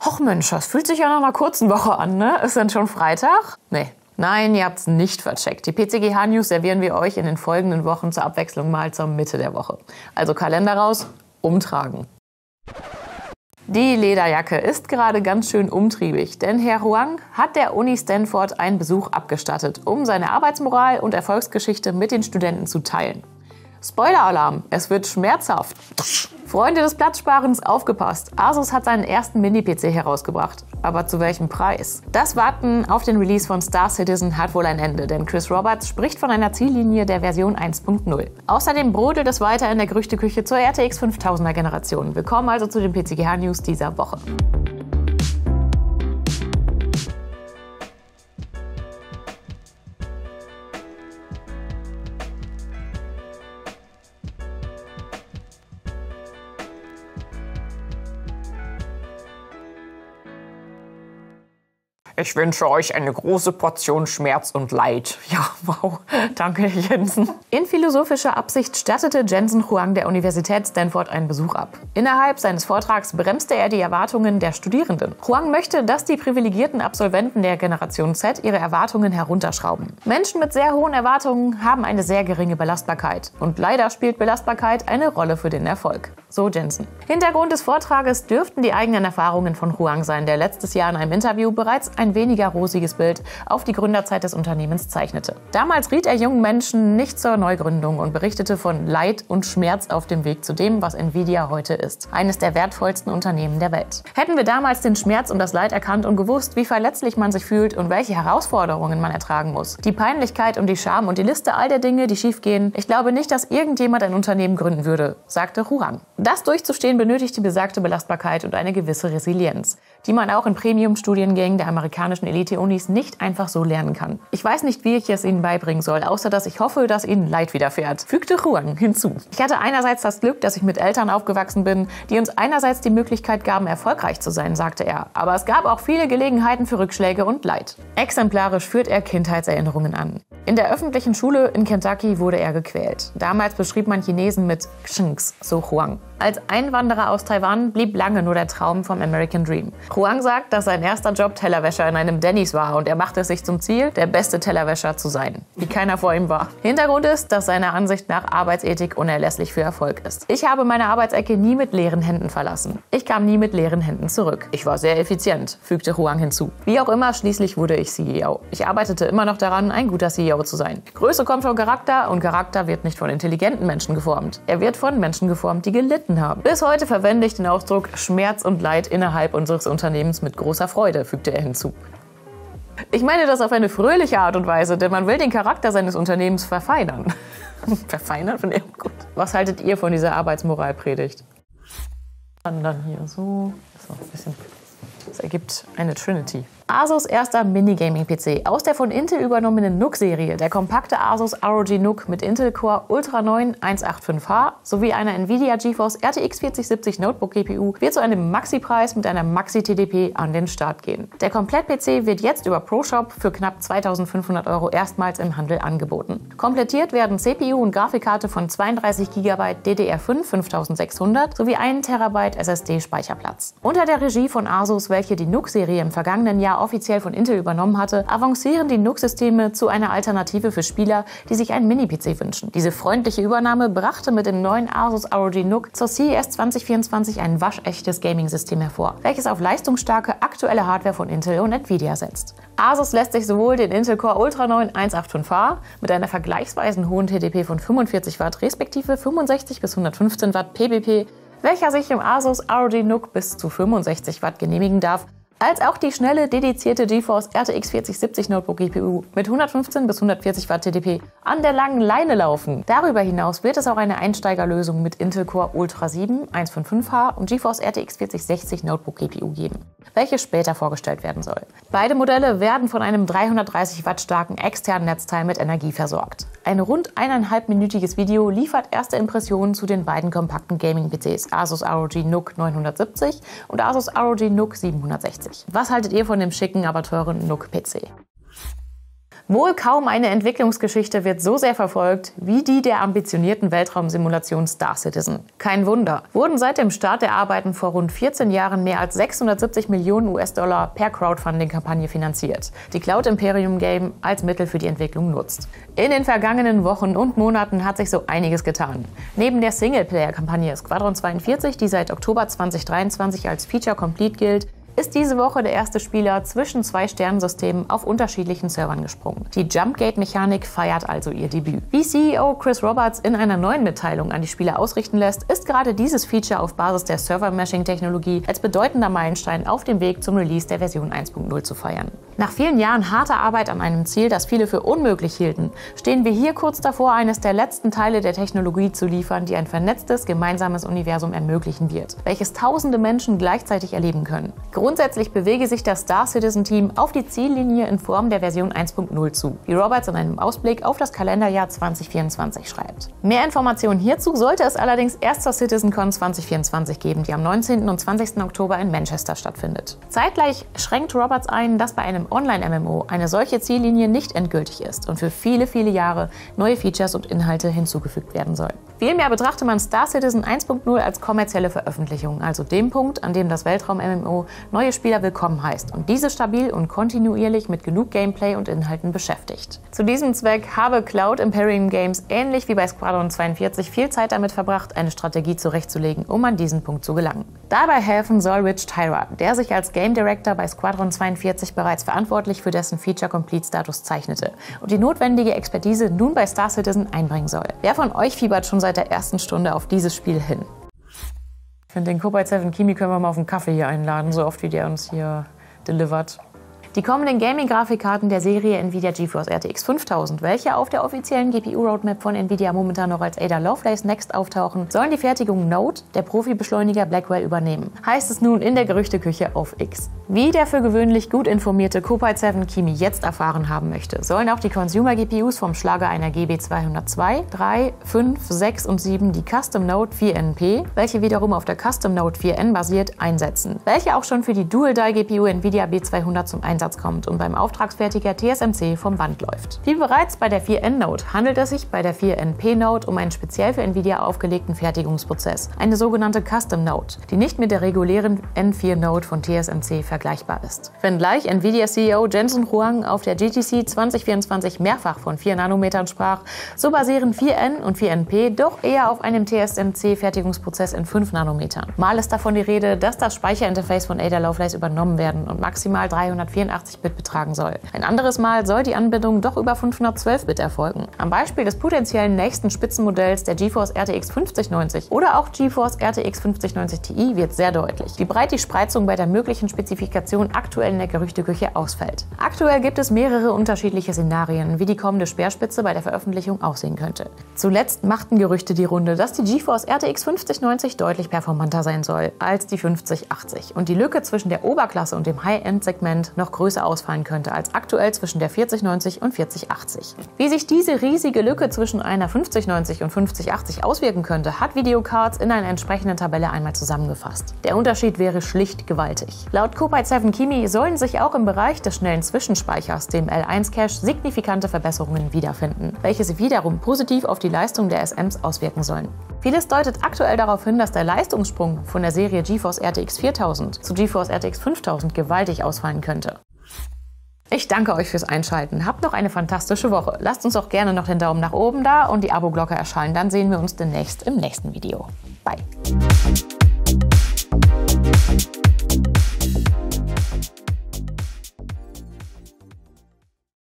Och Mensch, das fühlt sich ja nach einer kurzen Woche an, ne? Ist dann schon Freitag? Nee. Nein, ihr habt's nicht vercheckt. Die PCGH News servieren wir euch in den folgenden Wochen zur Abwechslung mal zur Mitte der Woche. Also Kalender raus, umtragen. Die Lederjacke ist gerade ganz schön umtriebig, denn Herr Huang hat der Uni Stanford einen Besuch abgestattet, um seine Arbeitsmoral und Erfolgsgeschichte mit den Studenten zu teilen. Spoiler-Alarm, es wird schmerzhaft. Freunde des Platzsparens, aufgepasst. Asus hat seinen ersten Mini-PC herausgebracht. Aber zu welchem Preis? Das Warten auf den Release von Star Citizen hat wohl ein Ende, denn Chris Roberts spricht von einer Ziellinie der Version 1.0. Außerdem brodelt es weiter in der Gerüchteküche zur RTX 5000er Generation. Willkommen also zu den PCGH News dieser Woche. Ich wünsche euch eine große Portion Schmerz und Leid. Ja, wow. Danke, Herr Jensen. In philosophischer Absicht stattete Jensen Huang der Universität Stanford einen Besuch ab. Innerhalb seines Vortrags bremste er die Erwartungen der Studierenden. Huang möchte, dass die privilegierten Absolventen der Generation Z ihre Erwartungen herunterschrauben. Menschen mit sehr hohen Erwartungen haben eine sehr geringe Belastbarkeit. Und leider spielt Belastbarkeit eine Rolle für den Erfolg. So Jensen. Hintergrund des Vortrages dürften die eigenen Erfahrungen von Huang sein, der letztes Jahr in einem Interview bereits ein weniger rosiges Bild auf die Gründerzeit des Unternehmens zeichnete. Damals riet er jungen Menschen nicht zur Neugründung und berichtete von Leid und Schmerz auf dem Weg zu dem, was Nvidia heute ist. Eines der wertvollsten Unternehmen der Welt. Hätten wir damals den Schmerz und das Leid erkannt und gewusst, wie verletzlich man sich fühlt und welche Herausforderungen man ertragen muss. Die Peinlichkeit und die Scham und die Liste all der Dinge, die schiefgehen. Ich glaube nicht, dass irgendjemand ein Unternehmen gründen würde, sagte Huang. Das durchzustehen benötigt die besagte Belastbarkeit und eine gewisse Resilienz, die man auch in Premium-Studiengängen der amerikanischen Elite-Unis nicht einfach so lernen kann. Ich weiß nicht, wie ich es ihnen beibringen soll, außer dass ich hoffe, dass ihnen Leid widerfährt, fügte Huang hinzu. Ich hatte einerseits das Glück, dass ich mit Eltern aufgewachsen bin, die uns einerseits die Möglichkeit gaben, erfolgreich zu sein, sagte er. Aber es gab auch viele Gelegenheiten für Rückschläge und Leid. Exemplarisch führt er Kindheitserinnerungen an. In der öffentlichen Schule in Kentucky wurde er gequält. Damals beschrieb man Chinesen mit Xings, so Huang. Als Einwanderer aus Taiwan blieb lange nur der Traum vom American Dream. Huang sagt, dass sein erster Job Tellerwäscher in einem Denny's war und er machte es sich zum Ziel, der beste Tellerwäscher zu sein, wie keiner vor ihm war. Hintergrund ist, dass seiner Ansicht nach Arbeitsethik unerlässlich für Erfolg ist. Ich habe meine Arbeitsecke nie mit leeren Händen verlassen. Ich kam nie mit leeren Händen zurück. Ich war sehr effizient, fügte Huang hinzu. Wie auch immer, schließlich wurde ich CEO. Ich arbeitete immer noch daran, ein guter CEO zu sein. Größe kommt von Charakter und Charakter wird nicht von intelligenten Menschen geformt. Er wird von Menschen geformt, die gelitten haben. Bis heute verwende ich den Ausdruck Schmerz und Leid innerhalb unseres Unternehmens mit großer Freude, fügte er hinzu. Ich meine das auf eine fröhliche Art und Weise, denn man will den Charakter seines Unternehmens verfeinern. Verfeinern? Von ihm gut. Was haltet ihr von dieser Arbeitsmoralpredigt? Und dann hier so ein bisschen. Das ergibt eine Trinity. Asus erster Minigaming-PC aus der von Intel übernommenen NUC-Serie, der kompakte Asus ROG NUC mit Intel Core Ultra 9 185H sowie einer Nvidia GeForce RTX 4070 Notebook GPU wird zu einem Maxi-Preis mit einer Maxi-TDP an den Start gehen. Der Komplett-PC wird jetzt über ProShop für knapp 2.500 € erstmals im Handel angeboten. Komplettiert werden CPU und Grafikkarte von 32 GB DDR5 5600 sowie 1 TB SSD-Speicherplatz. Unter der Regie von Asus, welche die NUC-Serie im vergangenen Jahr offiziell von Intel übernommen hatte, avancieren die NUC-Systeme zu einer Alternative für Spieler, die sich einen Mini-PC wünschen. Diese freundliche Übernahme brachte mit dem neuen Asus ROG NUC zur CES 2024 ein waschechtes Gaming-System hervor, welches auf leistungsstarke aktuelle Hardware von Intel und Nvidia setzt. Asus lässt sich sowohl den Intel Core Ultra 9 185H mit einer vergleichsweise hohen TDP von 45 Watt respektive 65 bis 115 Watt PBP, welcher sich im Asus ROG NUC bis zu 65 Watt genehmigen darf, als auch die schnelle, dedizierte GeForce RTX 4070 Notebook GPU mit 115 bis 140 Watt TDP an der langen Leine laufen. Darüber hinaus wird es auch eine Einsteigerlösung mit Intel Core Ultra 7 155H und GeForce RTX 4060 Notebook GPU geben, welche später vorgestellt werden soll. Beide Modelle werden von einem 330 Watt starken externen Netzteil mit Energie versorgt. Ein rund 1,5-minütiges Video liefert erste Impressionen zu den beiden kompakten Gaming-PCs Asus ROG NUC 970 und Asus ROG NUC 760. Was haltet ihr von dem schicken, aber teuren NUC-PC? Wohl kaum eine Entwicklungsgeschichte wird so sehr verfolgt wie die der ambitionierten Weltraumsimulation Star Citizen. Kein Wunder, wurden seit dem Start der Arbeiten vor rund 14 Jahren mehr als 670 Millionen US-Dollar per Crowdfunding-Kampagne finanziert, die Cloud Imperium Game als Mittel für die Entwicklung nutzt. In den vergangenen Wochen und Monaten hat sich so einiges getan. Neben der Singleplayer-Kampagne Squadron 42, die seit Oktober 2023 als Feature Complete gilt, ist diese Woche der erste Spieler zwischen 2 Sternensystemen auf unterschiedlichen Servern gesprungen. Die Jumpgate-Mechanik feiert also ihr Debüt. Wie CEO Chris Roberts in einer neuen Mitteilung an die Spieler ausrichten lässt, ist gerade dieses Feature auf Basis der Server-Meshing-Technologie als bedeutender Meilenstein auf dem Weg zum Release der Version 1.0 zu feiern. Nach vielen Jahren harter Arbeit an einem Ziel, das viele für unmöglich hielten, stehen wir hier kurz davor, eines der letzten Teile der Technologie zu liefern, die ein vernetztes, gemeinsames Universum ermöglichen wird, welches tausende Menschen gleichzeitig erleben können. Grundsätzlich bewege sich das Star Citizen-Team auf die Ziellinie in Form der Version 1.0 zu, wie Roberts in einem Ausblick auf das Kalenderjahr 2024 schreibt. Mehr Informationen hierzu sollte es allerdings erst zur CitizenCon 2024 geben, die am 19. und 20. Oktober in Manchester stattfindet. Zeitgleich schränkt Roberts ein, dass bei einem Online-MMO eine solche Ziellinie nicht endgültig ist und für viele, viele Jahre neue Features und Inhalte hinzugefügt werden sollen. Vielmehr betrachte man Star Citizen 1.0 als kommerzielle Veröffentlichung, also dem Punkt, an dem das Weltraum-MMO neue Spieler willkommen heißt und diese stabil und kontinuierlich mit genug Gameplay und Inhalten beschäftigt. Zu diesem Zweck habe Cloud Imperium Games ähnlich wie bei Squadron 42 viel Zeit damit verbracht, eine Strategie zurechtzulegen, um an diesen Punkt zu gelangen. Dabei helfen soll Rich Tyra, der sich als Game Director bei Squadron 42 bereits verantwortlich für dessen Feature-Complete-Status zeichnete und die notwendige Expertise nun bei Star Citizen einbringen soll. Wer von euch fiebert schon seit der ersten Stunde auf dieses Spiel hin? Ich finde, den Cobalt 7 Kimi können wir mal auf einen Kaffee hier einladen, so oft wie der uns hier delivert. Die kommenden Gaming-Grafikkarten der Serie Nvidia GeForce RTX 5000, welche auf der offiziellen GPU-Roadmap von Nvidia momentan noch als Ada Lovelace Next auftauchen, sollen die Fertigung Node, der Profi-Beschleuniger Blackwell, übernehmen. Heißt es nun in der Gerüchteküche auf X. Wie der für gewöhnlich gut informierte Cobalt 7 Kimi jetzt erfahren haben möchte, sollen auch die Consumer-GPUs vom Schlager einer GB202, 3, 5, 6 und 7 die Custom Node 4NP, welche wiederum auf der Custom Node 4N basiert, einsetzen, welche auch schon für die Dual-Die-GPU Nvidia B200 zum Einsatz kommt und beim Auftragsfertiger TSMC vom Band läuft. Wie bereits bei der 4N-Node handelt es sich bei der 4NP-Node um einen speziell für Nvidia aufgelegten Fertigungsprozess, eine sogenannte Custom Node, die nicht mit der regulären N4-Node von TSMC vergleichbar ist. Wenngleich Nvidia-CEO Jensen Huang auf der GTC 2024 mehrfach von 4 Nanometern sprach, so basieren 4N und 4NP doch eher auf einem TSMC-Fertigungsprozess in 5 Nanometern. Mal ist davon die Rede, dass das Speicherinterface von Ada Lovelace übernommen werden und maximal 384-Bit betragen soll. Ein anderes Mal soll die Anbindung doch über 512-Bit erfolgen. Am Beispiel des potenziellen nächsten Spitzenmodells der GeForce RTX 5090 oder auch GeForce RTX 5090 Ti wird sehr deutlich, wie breit die Spreizung bei der möglichen Spezifikation aktuell in der Gerüchteküche ausfällt. Aktuell gibt es mehrere unterschiedliche Szenarien, wie die kommende Speerspitze bei der Veröffentlichung aussehen könnte. Zuletzt machten Gerüchte die Runde, dass die GeForce RTX 5090 deutlich performanter sein soll als die 5080 und die Lücke zwischen der Oberklasse und dem High-End-Segment noch größer ausfallen könnte als aktuell zwischen der 4090 und 4080. Wie sich diese riesige Lücke zwischen einer 5090 und 5080 auswirken könnte, hat Videocards in einer entsprechenden Tabelle einmal zusammengefasst. Der Unterschied wäre schlicht gewaltig. Laut Cobalt 7 Kimi sollen sich auch im Bereich des schnellen Zwischenspeichers, dem L1-Cache, signifikante Verbesserungen wiederfinden, welche sich wiederum positiv auf die Leistung der SMs auswirken sollen. Vieles deutet aktuell darauf hin, dass der Leistungssprung von der Serie GeForce RTX 4000 zu GeForce RTX 5000 gewaltig ausfallen könnte. Ich danke euch fürs Einschalten. Habt noch eine fantastische Woche. Lasst uns auch gerne noch den Daumen nach oben da und die Abo-Glocke erschallen. Dann sehen wir uns demnächst im nächsten Video. Bye.